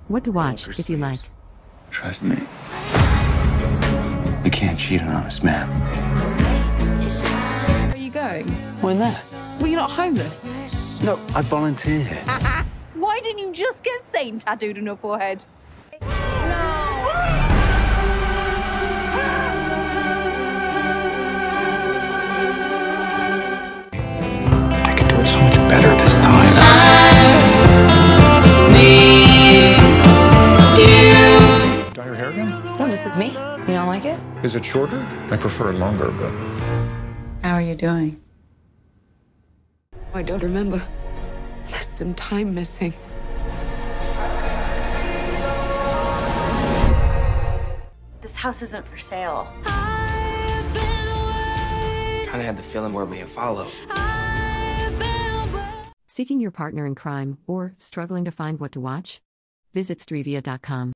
What to watch, if you like. Trust me. You can't cheat an honest man. Where are you going? When there? Well, you're not homeless. No, I volunteer here. Why didn't you just get Satan tattooed on your forehead? I can do it so much better this time. Dye your hair again? No, this is me. You don't like it? Is it shorter? I prefer it longer, but... How are you doing? I don't remember. There's some time missing. This house isn't for sale. Kinda had the feeling we're being followed. Seeking your partner in crime or struggling to find what to watch? Visit Stryvia.com.